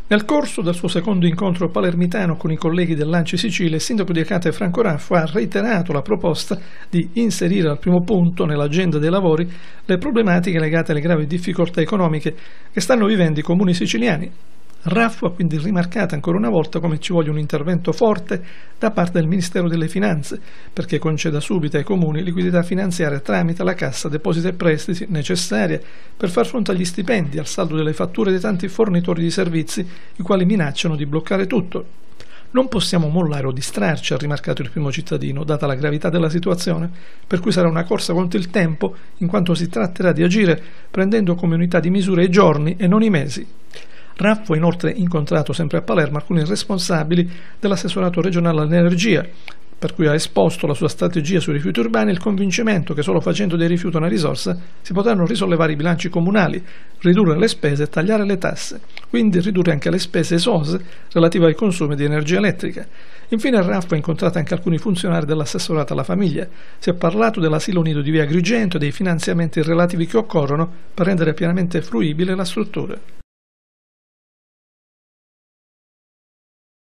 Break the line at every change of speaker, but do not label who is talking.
Nel corso del suo secondo incontro palermitano con i colleghi dell'ANCI Sicilia, il sindaco di Acate Franco Raffo ha reiterato la proposta di inserire al primo punto nell'agenda dei lavori le problematiche legate alle gravi difficoltà economiche che stanno vivendo i comuni siciliani. Raffo ha quindi rimarcato ancora una volta come ci voglia un intervento forte da parte del Ministero delle Finanze perché conceda subito ai comuni liquidità finanziaria tramite la Cassa Depositi e Prestiti necessaria per far fronte agli stipendi, al saldo delle fatture dei tanti fornitori di servizi i quali minacciano di bloccare tutto. Non possiamo mollare o distrarci, ha rimarcato il primo cittadino, data la gravità della situazione, per cui sarà una corsa contro il tempo in quanto si tratterà di agire prendendo come unità di misura i giorni e non i mesi. Raffo ha inoltre incontrato sempre a Palermo alcuni responsabili dell'assessorato regionale all'energia, per cui ha esposto la sua strategia sui rifiuti urbani e il convincimento che solo facendo dei rifiuti una risorsa si potranno risollevare i bilanci comunali, ridurre le spese e tagliare le tasse, quindi ridurre anche le spese esose relative ai consumi di energia elettrica. Infine Raffo ha incontrato anche alcuni funzionari dell'assessorato alla famiglia. Si è parlato dell'asilo nido di via Agrigento e dei finanziamenti relativi che occorrono per rendere pienamente fruibile la struttura.